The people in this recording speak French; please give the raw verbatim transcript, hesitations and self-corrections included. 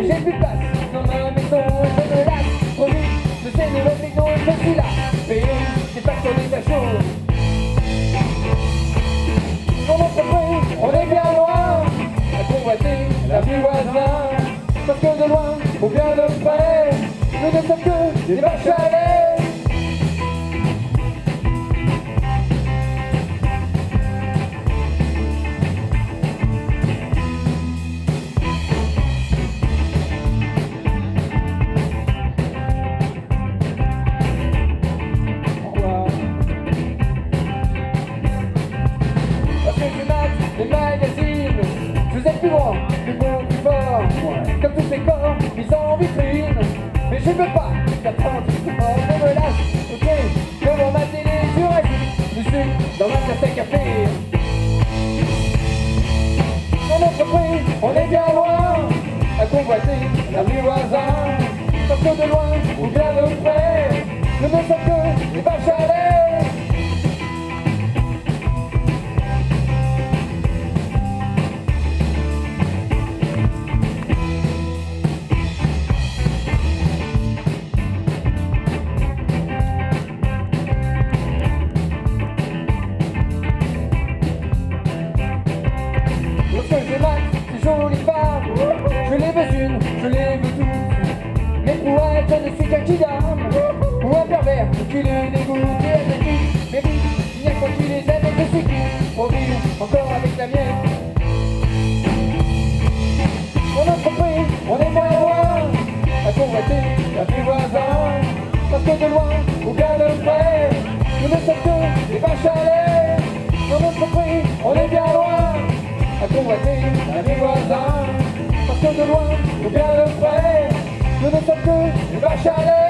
j'ai plus de place dans ma maison, je me lasse trop vite de ces nouvelles techno, je suis là, payé, c'est pas sur des achats. Dans l'entreprise, on est bien loin, à convoiter la vie voisin, parce que de loin, ou bien de près, nous ne sommes que des vaches à lait. Les magazines, je vous ai plus grand, plus beau, plus fort, comme tous ces corps mis en vitrine. Mais je ne peux pas t'apprendre, je me lâche, ok, devant ma télé, je reste, je suis dans ma tasse à café. En entreprise, on est bien loin, à convoiter la vie voisin, parce que de loin ou bien de près, nous ne sommes que des vaches à lait. Lorsque je mate ces jolies femmes, je les veux une, je les veux toutes. Mais pour elle, je ne suis qu'un kidam, ou un pervers qui le dégoûte. Et elle me dit, mais oui, il n'y a que qui les aime et je suis qui pour vivre encore avec la mienne. En entreprise, on est moins loin, à convoiter la vie voisin, parce que de loin ou bien de près, nous ne sommes que des vaches à lait. En entreprise, on est bien loin, à convoiter la vie voisin, parce que de loin ou bien de près, nous ne sommes que des vaches à lait.